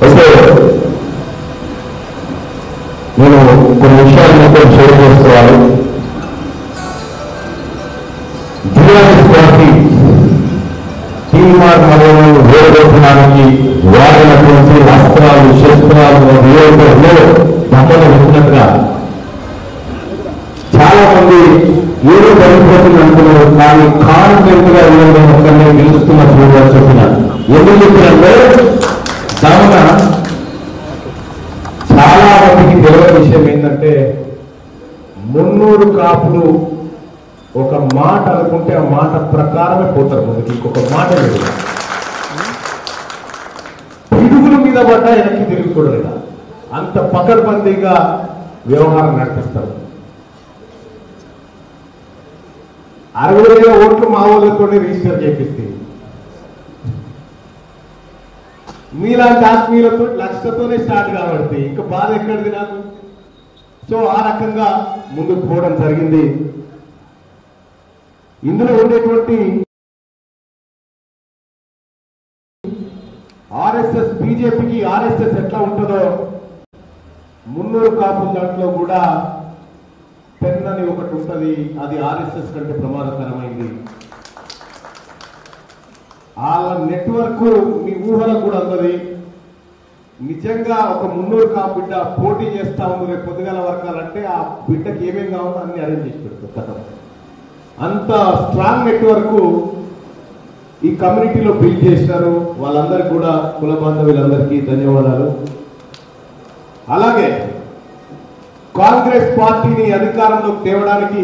అయితే నేను కొన్ని విషయాలు మీతో షేర్ చేసుకోవాలి. జిఆర్ఎస్ పార్టీ తీర్మార్ మరణాలను వేరుకోవడానికి వాడినటువంటి అస్త్రాలు శస్త్రాలు నియోజకవర్గంలో పక్కన పెట్టినట్టుగా చాలా మంది ఏదో జరిగిపోతుంది అనుకున్నారు. కానీ కాన్ఫిడెంట్ గా ఒక్కరిని గెలుస్తున్న చూడాలని చెప్పినారు. ఎందుకు చెప్పినంటే కావున చాలా మందికి తెలియని విషయం ఏంటంటే మున్నూరు కాపులు ఒక మాట అనుకుంటే ఆ మాట ప్రకారమే పోతారు. మనకి ఇంకొక మాట లేదు. పిడుగుల మీద పడ్డా వెనక్కి తిరిగి చూడలేదా అంత పకడ్బందీగా వ్యవహారం నడిపిస్తారు. 60,000 ఓట్లు మా ఊళ్ళతోనే రిజిస్టర్ చేపిస్తే మీలాంటి ఆత్మీయులతో లక్షతోనే స్టార్ట్ కాబట్టి ఇంకా బాధ ఎక్కడిది నాకు. సో ఆ రకంగా ముందుకు పోవడం జరిగింది. ఇందులో ఉండేటువంటి ఆర్ఎస్ఎస్ బీజేపీకి ఆర్ఎస్ఎస్ ఎట్లా ఉంటుందో మున్నూరు కాపుల దాంట్లో కూడా పెన్ అని ఒకటి ఉంటుంది. అది ఆర్ఎస్ఎస్ కంటే ప్రమాదకరమైంది. వాళ్ళ నెట్వర్క్ మీ ఊహలకు కూడా అందది. నిజంగా ఒక మున్నూరు కాపు బిడ్డ పోటీ చేస్తా ఉంది రేపు పొద్దుగాల వర్గాలంటే ఆ బిడ్డకి ఏమేం కావాలో అన్ని అరేంజ్ చేసి పెడతారు. అంత స్ట్రాంగ్ నెట్వర్క్ ఈ కమ్యూనిటీలో బిల్డ్ చేసినారు. వాళ్ళందరికీ కూడా కుల బాంధవులందరికీ ధన్యవాదాలు. అలాగే కాంగ్రెస్ పార్టీని అధికారంలోకి తేవడానికి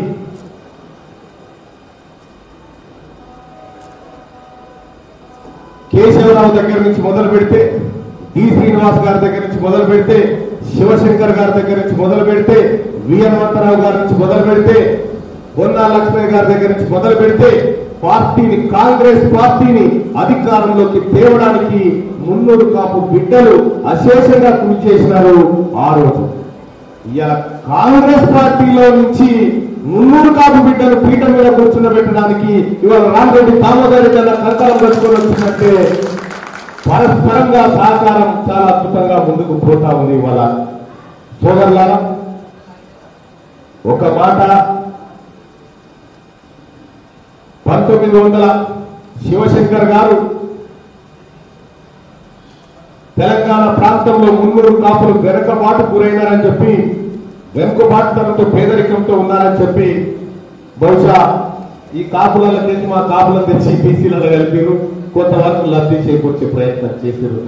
కేశవరావు దగ్గర నుంచి మొదలు పెడితే, డి శ్రీనివాస్ గారి దగ్గర నుంచి మొదలు పెడితే, శివశంకర్ గారి దగ్గర నుంచి మొదలు పెడితే, హనుమంతరావు గారి నుంచి మొదలు పెడితే, పొన్నా లక్ష్మయ్య గారి దగ్గర నుంచి మొదలు పెడితే పార్టీని కాంగ్రెస్ పార్టీని అధికారంలోకి తేవడానికి మున్నూరు కాపు బిడ్డలు అశేషంగా కృషి చేసినారు. ఆ రోజు ఇలా కాంగ్రెస్ పార్టీలో నుంచి మున్నూరు కాపు బిడ్డలు పీఠం మీద కూర్చుండబెట్టడానికి ఇవాళ రామరెడ్డి దామోదర్ కన్నా కంకణం కట్టుకొని వచ్చినట్టే పరస్పరంగా సహకారం చాలా అద్భుతంగా ముందుకు పోతా ఉంది. ఇవాళ సోదరులారా ఒక మాట 1900 శివశంకర్ గారు తెలంగాణ ప్రాంతంలో మున్నూరు కాపులు వెనకబాటు గురైనారని చెప్పి, వెనుకబాటుతనంతో పేదరికంతో ఉన్నారని చెప్పి బహుశా ఈ కాపులలో తెచ్చి మా కాపులను తెచ్చి బీసీలలో కలిపారు. కొంతవరకు లబ్ధి చేకూర్చే ప్రయత్నం చేశారు.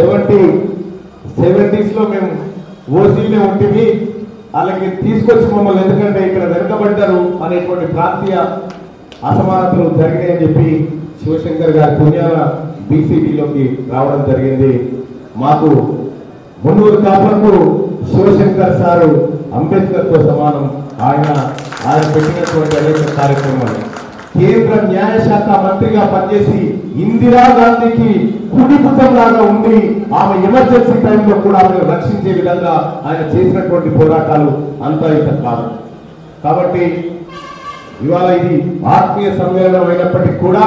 70s లో మేము ఓసీలే ఉంటుంది అలాగే తీసుకొచ్చి మమ్మల్ని ఎందుకంటే ఇక్కడ వెనుకబడ్డారు అనేటువంటి ప్రాంతీయ అసమానతలు జరిగాయని చెప్పి శివశంకర్ గారి పుణ్యాల బీసీడీలోకి రావడం జరిగింది. మాకు మున్నూరు కాపులకు శివశంకర్ సారు అంబేద్కర్ తో సమానం. ఆయన పెట్టినటువంటి అనేక కార్యక్రమాలు కేంద్ర న్యాయశాఖ మంత్రిగా పనిచేసి ఇందిరాగాంధీకి కుడి భుజం లాగా ఉండి ఆమె ఎమర్జెన్సీ టైంలో కూడా ఆమెను రక్షించే విధంగా ఆయన చేసినటువంటి పోరాటాలు అంతా ఇంత కాదు. కాబట్టి ఇవాళ ఇది ఆత్మీయ సమ్మేళనం అయినప్పటికీ కూడా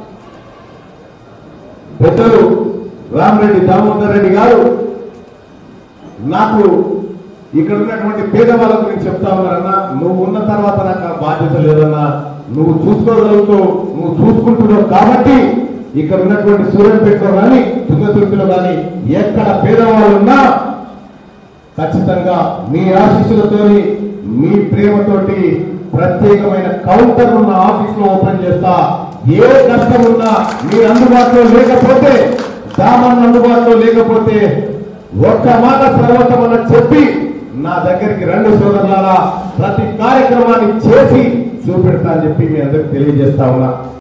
పెద్దలు రామరెడ్డి దామోదర్ రెడ్డి గారు నాకు ఇక్కడ ఉన్నటువంటి పేదవాళ్ళ గురించి చెప్తా ఉన్నారన్నా, నువ్వు ఉన్న తర్వాత నాకు ఆ బాధ్యత లేదన్నా, నువ్వు చూసుకోగలుగుతావు, నువ్వు చూసుకుంటున్నావు కాబట్టి ఇక్కడ ఉన్నటువంటి సూర్యంపేటలో కానీ తుంగతుర్తిలో కానీ ఎక్కడ పేదవాళ్ళు ఉన్నా ఖచ్చితంగా మీ ఆశీస్సులతోని మీ ప్రేమతోటి ప్రత్యేకమైన కౌంటర్ ఉన్న ఆఫీస్ లో ఓపెన్ చేస్తా. ఏ కష్టం ఉన్నా మీ అందుబాటులో లేకపోతే, సామాన్య అందుబాటులో లేకపోతే ఒక్క మాట సర్వతమని చెప్పి నా దగ్గరికి రెండు సోదరులారా ప్రతి కార్యక్రమాన్ని చేసి చూపెడతా అని చెప్పి మీ అందరికి తెలియజేస్తా ఉన్నా.